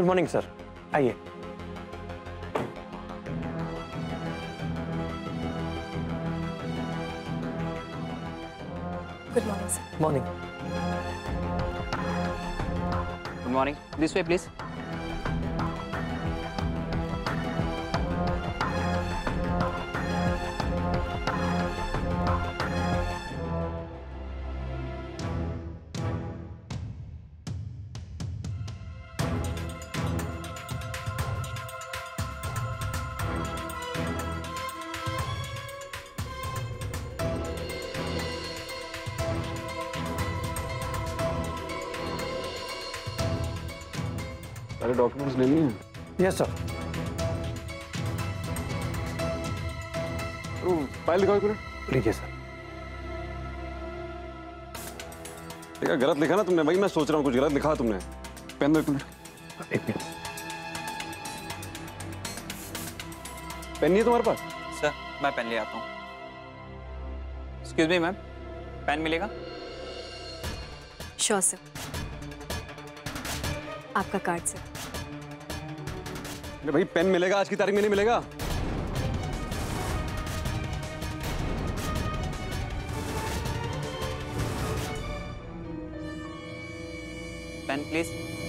Good morning sir, आइए। Good morning sir. Morning. Good morning, this way please. सारे documents ले लिए हैं? Yes sir. फाइल दिखाओ पूरे। लीजिए सर। देखा गलत लिखा ना तुमने, वही मैं सोच रहा हूँ कुछ गलत लिखा तुमने। पेन दो एक मिनट। एक मिनट। पेन नहीं है तुम्हारे पास? सर मैं पेन ले आता हूँ। एक्सक्यूज मी मैम, पेन मिलेगा? Sure sir. आपका कार्ड सर। अरे भाई पेन मिलेगा, आज की तारीख में नहीं मिलेगा। Pen please.